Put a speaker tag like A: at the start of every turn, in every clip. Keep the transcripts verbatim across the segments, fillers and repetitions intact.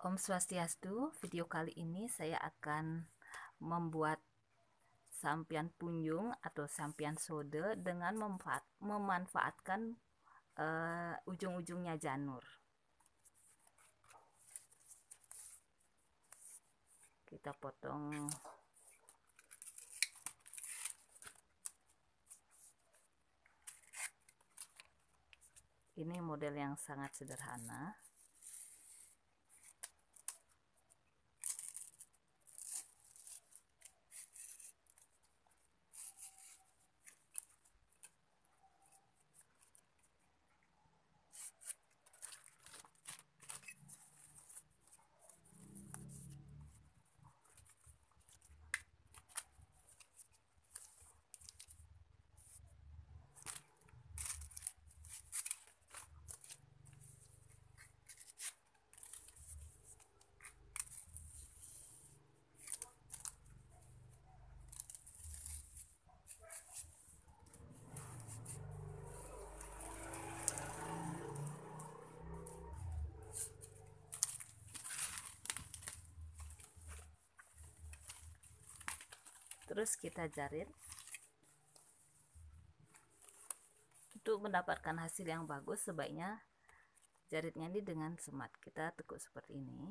A: Om Swastiastu, video kali ini saya akan membuat sampian punjung atau sampian sode dengan memanfaatkan uh, ujung-ujungnya janur. Kita potong ini model yang sangat sederhana. Terus kita jarit. Untuk mendapatkan hasil yang bagus, sebaiknya jaritnya ini dengan semat. Kita tekuk seperti ini.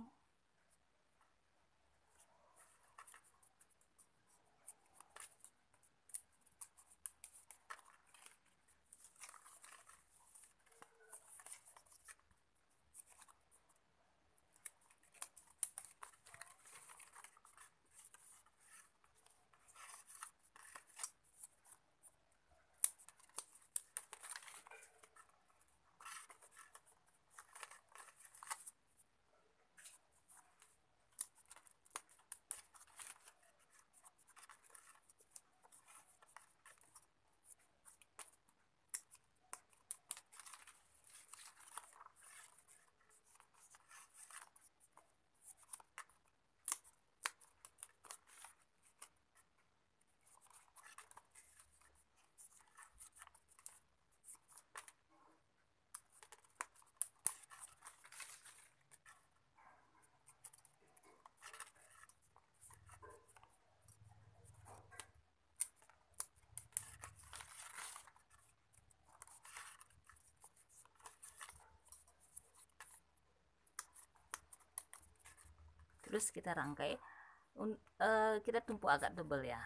A: Terus kita rangkai, uh, kita tumpuk agak tebal ya.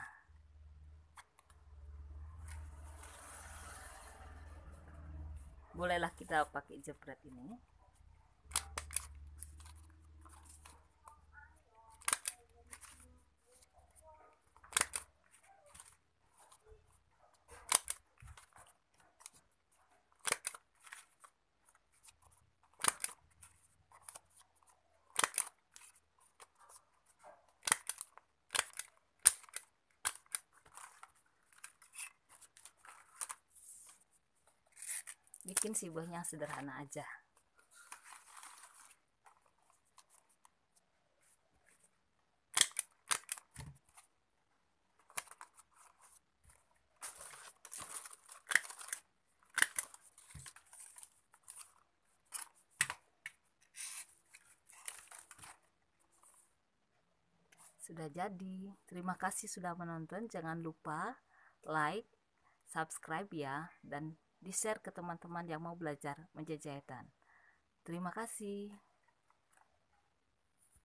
A: Bolehlah kita pakai jepret ini. Bikin si buahnya sederhana aja. Sudah jadi. Terima kasih sudah menonton. Jangan lupa like, subscribe ya, dan di-share ke teman-teman yang mau belajar menjahit jahitan. Terima kasih.